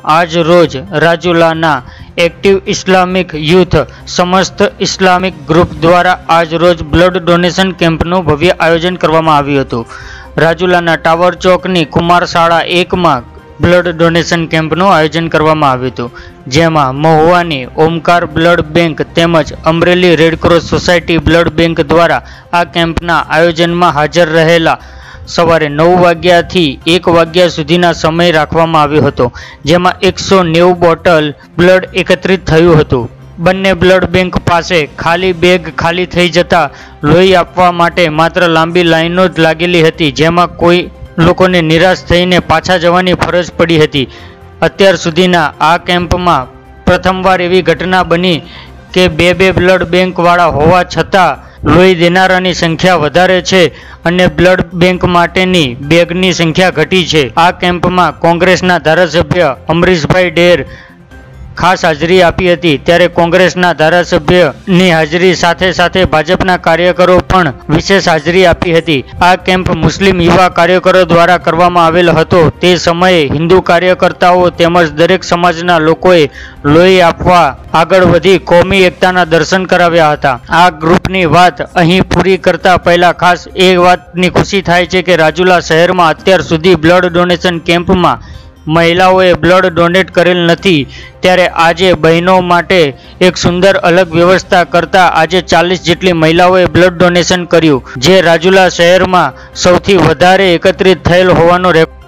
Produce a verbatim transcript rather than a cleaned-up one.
आज रोज રાજુલાના एक्टिव इस्लामिक यूथ समस्त इस्लामिक ग्रुप द्वारा आज रोज ब्लड डोनेशन केम्पનું भव्य आयोजन કરવામાં આવ્યું હતું। રાજુલાના ટાવર ચોકની કુમાર શાળા એક માં ब्लड डोनेशन केम्पનું आयोजन કરવામાં આવ્યું હતું, જેમાં મહુવાની ઓમકાર બ્લડ બેંક તેમજ Amreli Red Cross society blood bank દ્વારા આ કેમ્પના આયોજનમાં હાજર રહેલા સવારે નવ વાગ્યાથી એક વાગ્યા સુધીના સમય રાખવામાં આવ્યો હતો, જેમાં એકસો નેવું બોટલ બ્લડ એકત્રિત થયું હતું। બંને બ્લડ બેંક પાસે ખાલી બેગ ખાલી થઈ જતા લોહી આપવા માટે માત્ર લાંબી લાઈનો જ લાગેલી હતી, જેમાં કોઈ લોકોને નિરાશ થઈને પાછા જવાની ફરજ પડી હતી। અત્યાર સુધીના આ કેમ્પમાં પ્રથમવાર એવી ઘટના બની કે બે બે બ્લડ બેંકવાળા હોવા છતાં લોહી દેનારાની સંખ્યા વધારે છે અને બ્લડ બેંક માટેની બેગની સંખ્યા ઘટી છે। આ કેમ્પમાં કોંગ્રેસના ધારાસભ્ય અમરીશભાઈ ડેર ખાસ હાજરી આપી હતી, ત્યારે કોંગ્રેસના ધારાસભ્યની હાજરી સાથે સાથે ભાજપના કાર્યકરો પણ વિશેષ હાજરી આપી હતી। આ કેમ્પ મુસ્લિમ યુવા કાર્યકરો દ્વારા કરવામાં આવેલો હતો। તે સમયે હિન્દુ કાર્યકર્તાઓ તેમજ દરેક સમાજના લોકોએ લોહી આપવા આગળ વધી કોમી એકતાના દર્શન કરાવ્યા હતા। આ ગ્રુપની વાત અહીં પૂરી કરતા પહેલા ખાસ એ વાતની ખુશી થાય છે કે રાજુલા શહેરમાં અત્યાર સુધી બ્લડ ડોનેશન કેમ્પમાં મહિલાઓએ બ્લડ ડોનેટ કરેલ નથી, ત્યારે આજે બહેનો માટે એક સુંદર અલગ વ્યવસ્થા કરતા આજે ચાલીસ જેટલી મહિલાઓએ બ્લડ ડોનેશન કર્યું, જે રાજુલા શહેરમાં સૌથી વધારે એકત્રિત થયેલ હોવાનો રેકોર્ડ